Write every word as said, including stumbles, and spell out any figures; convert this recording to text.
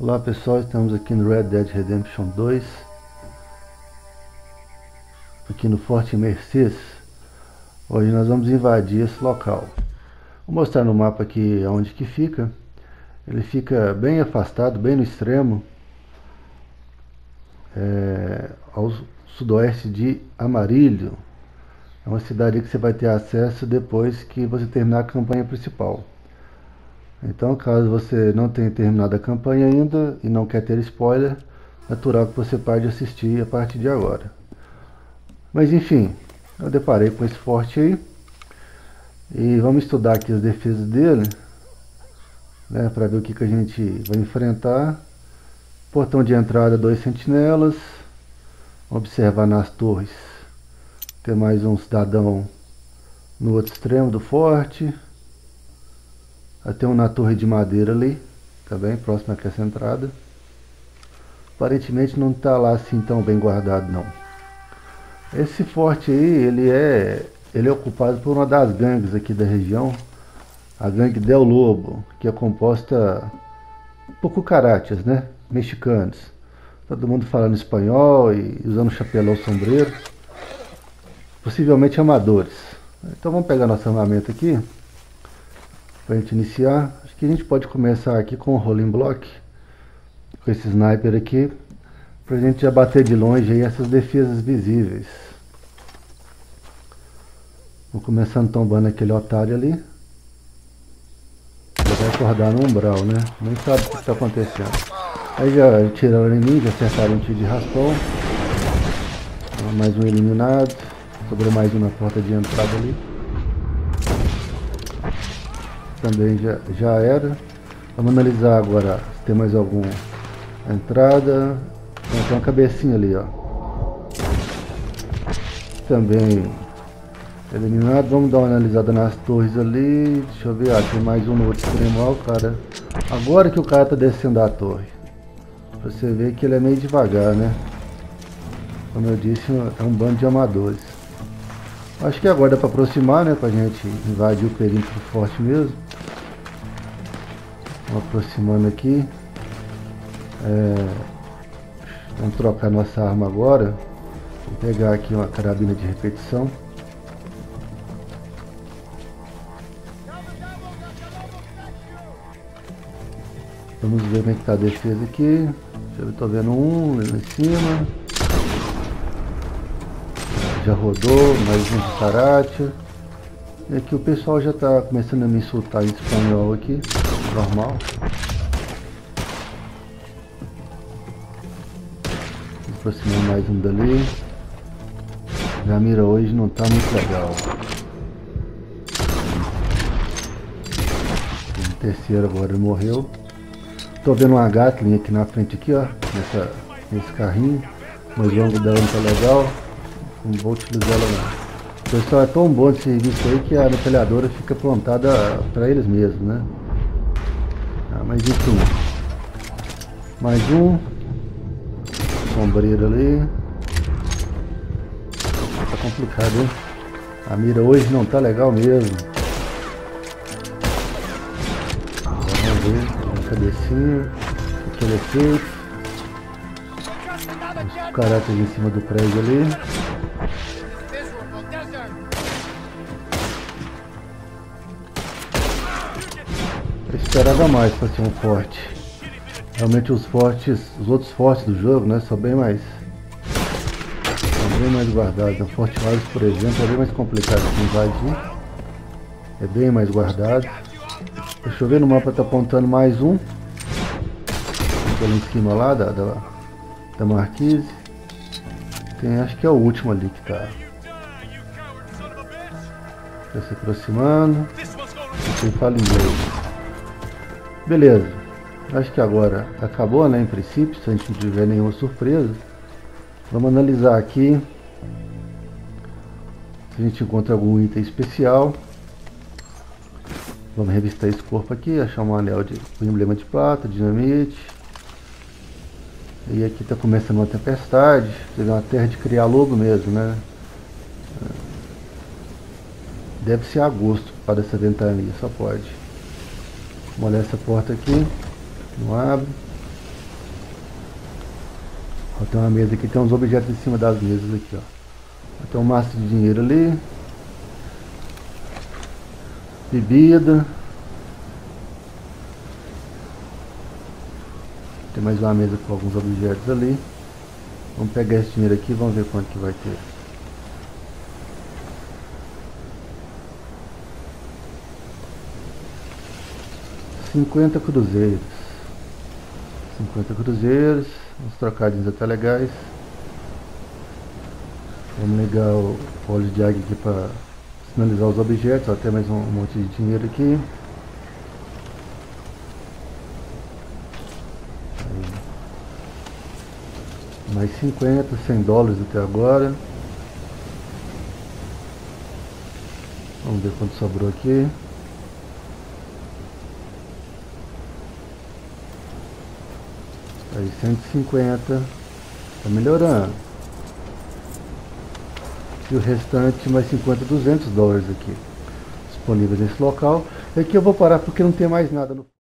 Olá pessoal, estamos aqui no Red Dead Redemption dois, aqui no Forte Mercedes. Hoje nós vamos invadir esse local. Vou mostrar no mapa aqui onde que fica. Ele fica bem afastado, bem no extremo, é, ao sudoeste de Amarillo. É uma cidade que você vai ter acesso depois que você terminar a campanha principal. Então, caso você não tenha terminado a campanha ainda e não quer ter spoiler, natural que você pare de assistir a partir de agora. Mas enfim, eu deparei com esse forte aí e vamos estudar aqui as defesas dele, né, para ver o que, que a gente vai enfrentar. Portão de entrada, dois sentinelas. Observar nas torres, tem mais um cidadão no outro extremo do forte. Tem um na torre de madeira ali, também próximo a essa entrada. Aparentemente não está lá assim tão bem guardado não. Esse forte aí, ele é, ele é ocupado por uma das gangues aqui da região, a gangue Del Lobo, que é composta por cucarachas, né, mexicanos. Todo mundo falando espanhol e usando chapelão sombreiro, possivelmente amadores. Então vamos pegar nosso armamento aqui para a gente iniciar. Acho que a gente pode começar aqui com o rolling block, com esse sniper aqui, para a gente já bater de longe aí essas defesas visíveis. Vou começando tombando aquele otário ali. Ele vai acordar no umbral, né? Nem sabe o que está acontecendo. Aí já tiraram em mim, já acertaram um tiro de raspão. Mais um eliminado. Sobrou mais um na porta de entrada ali. Também já, já era. Vamos analisar agora se tem mais alguma entrada. Tem uma cabecinha ali, ó. Também eliminado. Vamos dar uma analisada nas torres ali. Deixa eu ver, ah, tem mais um no outro extremo, ó, o cara. Agora que o cara tá descendo a torre. Pra você ver que ele é meio devagar, né? Como eu disse, é um bando de amadores. Acho que agora dá pra aproximar, né? Pra gente invadir o perímetro forte mesmo. Vamos aproximando aqui. É... Vamos trocar nossa arma agora. Vou pegar aqui uma carabina de repetição. Vamos ver como é que tá a defesa aqui. Eu tô vendo um ali em cima. Já rodou, mais um cucaracha. E aqui o pessoal já tá começando a me insultar em espanhol aqui. Normal. Aproximando mais um dali. A mira hoje não tá muito legal. O terceiro agora morreu. Tô vendo uma Gatling aqui na frente aqui, ó, nessa, nesse carrinho. O jongo dela não tá legal. Não vou utilizar ela não. O pessoal é tão bom de serviço aí que a metralhadora fica plantada para eles mesmos, né? Ah, mas enfim. Mais um. Sombreiro ali. Tá complicado, hein? A mira hoje não tá legal mesmo. Vamos ver. Cabecinha, aquele efeito, os caráteres em cima do prédio ali. Eu esperava mais para ser um forte. Realmente os fortes, os outros fortes do jogo, né, são bem mais, são bem mais guardados. O Forte Wise, por exemplo, é bem mais complicado de invadir. É bem mais guardado. Deixa eu ver, no mapa tá apontando mais um. Ali em cima lá da, da, da marquise. Tem, acho que é o último ali que tá. Tá se aproximando. Quem fala inglês. Beleza. Acho que agora acabou, né? Em princípio, se a gente não tiver nenhuma surpresa. Vamos analisar aqui se a gente encontra algum item especial. Vamos revistar esse corpo aqui, achar um anel de um emblema de prata, dinamite. E aqui está começando uma tempestade. Você vê uma terra de criar lobo mesmo, né? Deve ser agosto para essa ventania, só pode. Vamos olhar essa porta aqui. Não abre. Ó, tem uma mesa aqui, tem uns objetos em cima das mesas aqui, ó. Tem um maço de dinheiro ali. Bebida. Tem mais uma mesa com alguns objetos ali. Vamos pegar esse dinheiro aqui e vamos ver quanto que vai ter. cinquenta cruzeiros. cinquenta cruzeiros. Uns trocadinhos até legais. Vamos ligar o óleo de águia aqui para sinalizar os objetos. Ó, tem mais um monte de dinheiro aqui. Mais cinquenta, cem dólares até agora. Vamos ver quanto sobrou aqui. Aí cento e cinquenta. Tá melhorando. E o restante mais cinquenta, duzentos dólares aqui disponíveis nesse local. E aqui eu vou parar porque não tem mais nada no